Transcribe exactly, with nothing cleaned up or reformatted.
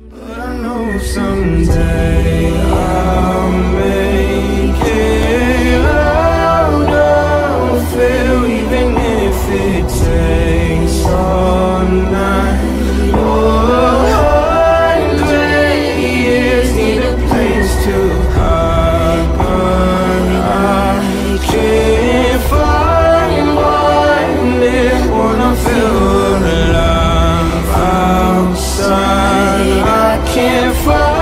But I know someday I'll make it out of hell, even if it takes all night or a hundred years. Need a place to hide, but I can't find one that wanna feel alive outside. I can't find